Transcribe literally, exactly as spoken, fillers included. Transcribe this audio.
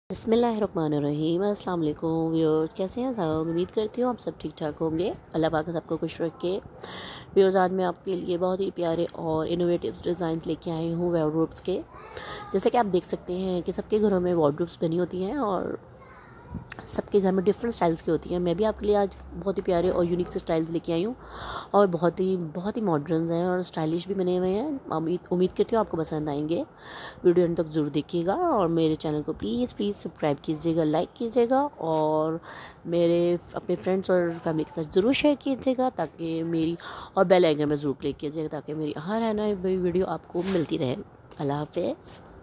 बिस्मिल्लाहिर्रहमानिर्रहीम। अस्सलाम वालेकुम व्यूअर्स, कैसे हैं सब? उम्मीद करती हूँ आप सब ठीक ठाक होंगे। अल्लाह पाक सबको खुश रखे। व्यूअर्स, आज मैं आपके लिए बहुत ही प्यारे और इनोवेटिव डिज़ाइंस लेके आई हूँ वार्डरोब्स के। जैसे कि आप देख सकते हैं कि सबके घरों में वार्डरोब्स बनी होती हैं और सबके घर में डिफरेंट स्टाइल्स की होती हैं। मैं भी आपके लिए आज बहुत ही प्यारे और यूनिक से स्टाइल्स लेके आई हूँ और बहुत ही बहुत ही मॉडर्न हैं और स्टाइलिश भी बने हुए हैं। उम्मीद उम्मीद करती हूँ आपको पसंद आएंगे। वीडियो अंत तक ज़रूर देखिएगा और मेरे चैनल को प्लीज़ प्लीज़ सब्सक्राइब कीजिएगा, लाइक कीजिएगा और मेरे अपने फ्रेंड्स और फैमिली के साथ ज़रूर शेयर कीजिएगा ताकि मेरी और बेल आइकन में ज़रूर क्लिक कीजिएगा ताकि मेरी हर आने वाली वीडियो आपको मिलती रहे। अल्लाह हाफ़िज़।